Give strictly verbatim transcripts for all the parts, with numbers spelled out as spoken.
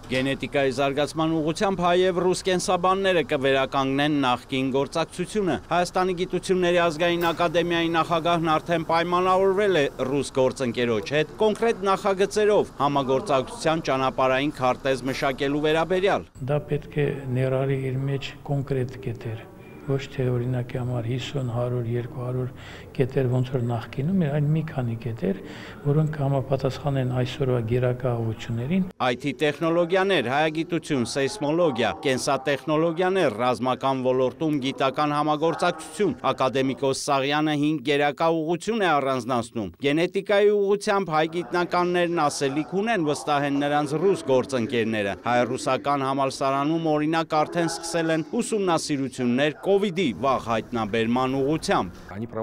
Գենետիկայի զարգացման ուղղությամբ հայ և ռուս կենսաբանները կվերականգնեն նախկին գործակցությունը։ Հայաստանի գիտությունների ազգային ակադեմիայի նախագահն արդեն պայմանավորվել է ռուս գործընկերոջ հետ կոնկրետ նախագծերով համագործակցության ճանապարհային քարտեզ մշակելու վերաբերյալ։ Դա պետք է ներառի իր մեջ կոնկրետ կետեր, ոչ թե օրինակի համար հիսուն, հարյուր, երկու հարյուր կետեր ոնց որ նախկինում էր, այլ մի քանի կետեր, որոնք համապատասխանեն այսօրվա գերակահություններին։ I T տեխնոլոգիաներ, հայագիտություն, սեյսմոլոգիա, կենսատեխնոլոգիաներ, ռազմական ոլորտում գիտական համագործակցություն։ Ակադեմիկոս Սաղյանը հինգ գերակա ուղղություն է առանձնացնում։ Գենետիկայի ուղղությամբ հայ գիտնականներն ասելիք ունեն, վստահ են նրանց ռուս գործընկերները։ Հայ-ռուսական համալսարանում օրինակ արդեն սկսել են ուսումնասիրություններ կովիդի վաղ հայտնաբերման ուղղությամբ։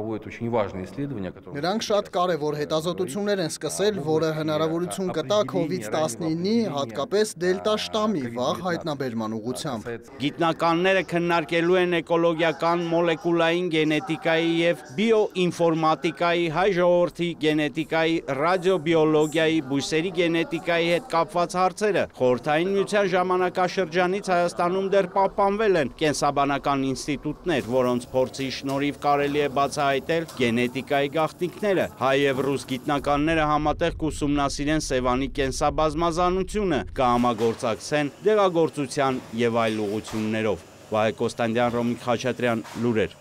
Նրանք շատ կարևոր հետազոտություններ են սկսել, որը հնարավորություն կտա քովիդ տասնինի, հատկապես դելտա շտամի վաղ հայտնաբերման ուղղությամբ։ Գիտնականները քննարկելու են էկոլոգիական, մոլեկուլային գենետիկայի և բիոինֆորմատիկայի, հայ ժողովրդի գենետիկայի, ռադիոբիոլոգիայի, բույսերի գենետիկայի հետ կապված հարցերը։ Խորհրդային Միության ժամանակաշրջանից Հայաստանում դեռ պահպանվել են կենսաբանական ինստիտուտներ, որոնց փորձի շնորհիվ կարելի է բացահայտել գենետիկայի գաղտնիքները։ Հայ և ռուս գիտնականները համատեղ կուսումնասիրեն Սևանի կենսաբազմազանությունը, կհամագործակցեն դեղագործության և այլ ուղղություններով։ Վահե Կոստանդյան, Ռոմիկ Խաչատրյան, լուրեր։